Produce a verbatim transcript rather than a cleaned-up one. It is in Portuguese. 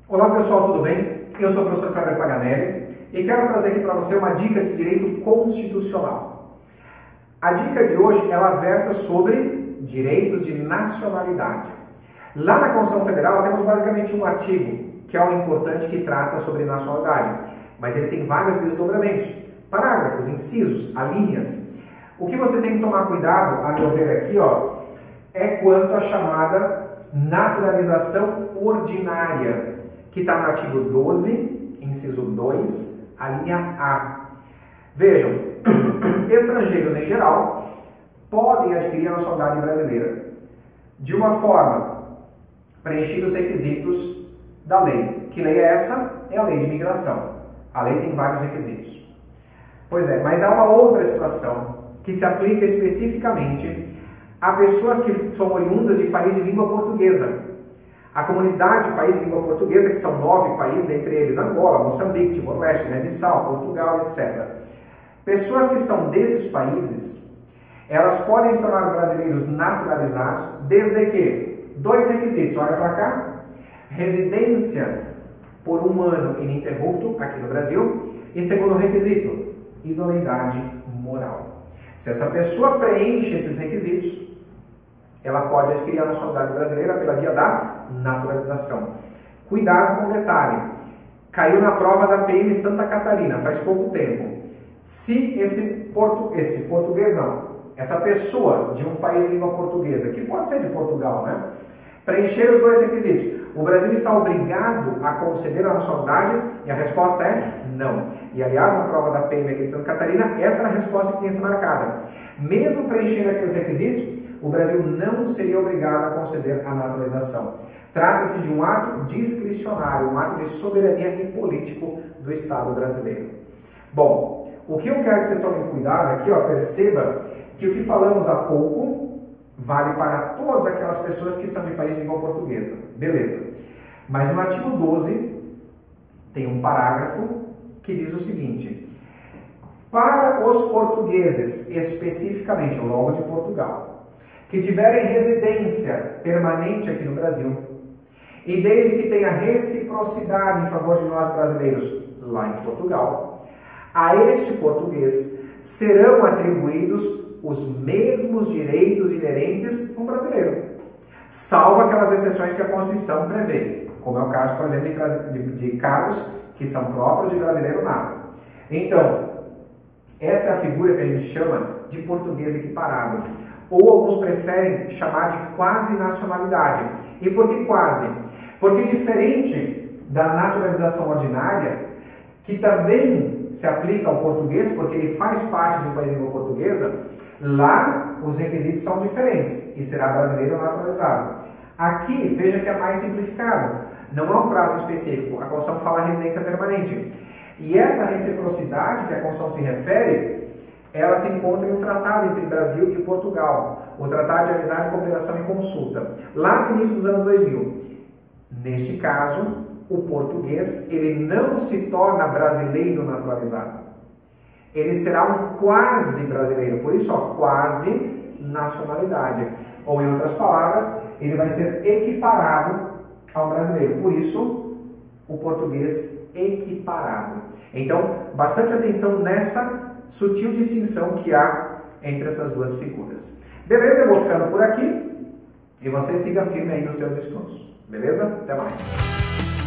Olá pessoal, tudo bem? Eu sou o professor Kleber Paganelli e quero trazer aqui para você uma dica de direito constitucional. A dica de hoje, ela versa sobre direitos de nacionalidade. Lá na Constituição Federal temos basicamente um artigo, que é o importante, que trata sobre nacionalidade, mas ele tem vários desdobramentos, parágrafos, incisos, alíneas. O que você tem que tomar cuidado, a meu ver aqui, ó, é quanto à chamada naturalização ordinária, que está no artigo doze, inciso dois, a linha A. Vejam, estrangeiros em geral podem adquirir a nacionalidade brasileira de uma forma preenchida os requisitos da lei. Que lei é essa? É a lei de imigração. A lei tem vários requisitos. Pois é, mas há uma outra situação que se aplica especificamente a pessoas que são oriundas de países de língua portuguesa. A comunidade de países de língua portuguesa, que são nove países, dentre eles Angola, Moçambique, Timor-Leste, Guiné-Bissau, Portugal, etcétera. Pessoas que são desses países, elas podem se tornar brasileiros naturalizados desde que dois requisitos, olha para cá, residência por um ano ininterrupto aqui no Brasil, e segundo requisito, idoneidade moral. Se essa pessoa preenche esses requisitos, ela pode adquirir a nacionalidade brasileira pela via da naturalização. Cuidado com o detalhe, caiu na prova da P M Santa Catarina faz pouco tempo. Se esse, portu... esse português não, essa pessoa de um país de língua portuguesa, que pode ser de Portugal, né, preencher os dois requisitos, o Brasil está obrigado a conceder a nacionalidade? E a resposta é não. E aliás, na prova da P M aqui de Santa Catarina, essa era a resposta que tinha sido marcada. Mesmo preenchendo aqueles requisitos, o Brasil não seria obrigado a conceder a naturalização. Trata-se de um ato discricionário, um ato de soberania e político do Estado brasileiro. Bom, o que eu quero que você tome cuidado aqui, ó, perceba que o que falamos há pouco vale para todas aquelas pessoas que são de país de língua portuguesa. Beleza. Mas no artigo doze tem um parágrafo que diz o seguinte: para os portugueses, especificamente, logo de Portugal, que tiverem residência permanente aqui no Brasil, e desde que tenha reciprocidade em favor de nós brasileiros lá em Portugal, a este português serão atribuídos os mesmos direitos inerentes a um brasileiro, salvo aquelas exceções que a Constituição prevê, como é o caso, por exemplo, de, de, de cargos que são próprios de brasileiro nato. Então, essa é a figura que a gente chama de português equiparado, ou alguns preferem chamar de quase nacionalidade. E por que quase? Porque diferente da naturalização ordinária, que também se aplica ao português, porque ele faz parte de um país de língua portuguesa, lá os requisitos são diferentes e será brasileiro naturalizado. Aqui, veja que é mais simplificado. Não é um prazo específico, a Constituição fala residência permanente. E essa reciprocidade que a Constituição se refere, ela se encontra em um tratado entre Brasil e Portugal, o Tratado de Amizade, Cooperação e Consulta, lá no início dos anos dois mil. Neste caso, o português ele não se torna brasileiro naturalizado. Ele será um quase brasileiro, por isso, ó, quase nacionalidade. Ou, em outras palavras, ele vai ser equiparado ao brasileiro. Por isso, o português equiparado. Então, bastante atenção nessa sutil distinção que há entre essas duas figuras. Beleza? Eu vou ficando por aqui e você siga firme aí nos seus estudos. Beleza? Até mais!